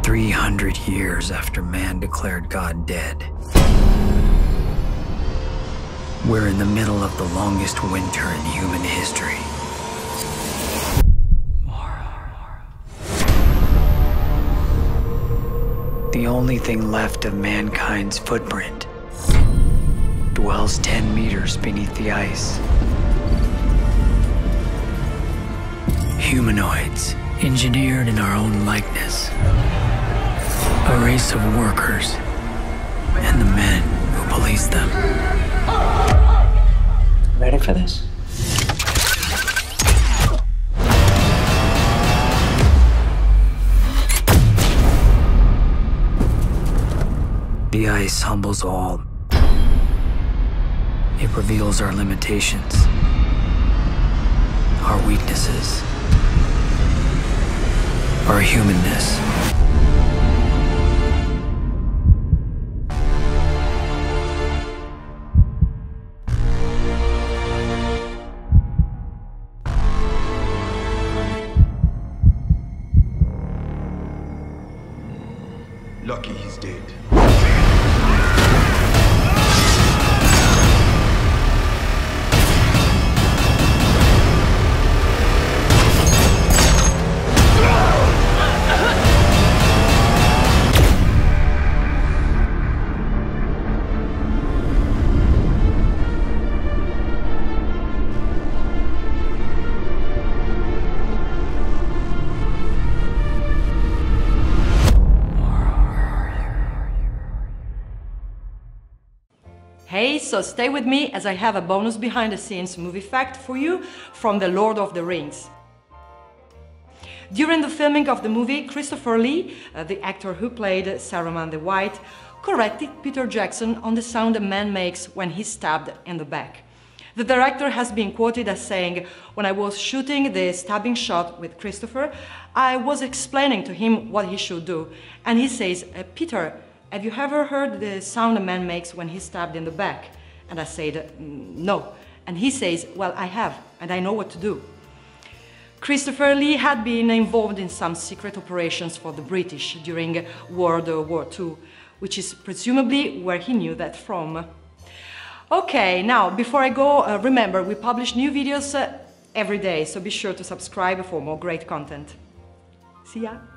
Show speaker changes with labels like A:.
A: 300 years after man declared God dead. We're in the middle of the longest winter in human history. The only thing left of mankind's footprint dwells 10 meters beneath the ice. Humanoids, engineered in our own likeness. A race of workers and the men who police them.
B: Ready for this?
A: The ice humbles all. It reveals our limitations, our weaknesses, our humanness.
C: Lucky he's dead.
D: Hey, so stay with me as I have a bonus behind-the-scenes movie fact for you from The Lord of the Rings. During the filming of the movie, Christopher Lee, the actor who played Saruman the White, corrected Peter Jackson on the sound a man makes when he's stabbed in the back. The director has been quoted as saying, "When I was shooting the stabbing shot with Christopher, I was explaining to him what he should do. And he says, Peter, have you ever heard the sound a man makes when he's stabbed in the back?" And I said, "No." And he says, "Well, I have, and I know what to do." Christopher Lee had been involved in some secret operations for the British during World War II, which is presumably where he knew that from. Okay, now, before I go, remember, we publish new videos every day, so be sure to subscribe for more great content. See ya!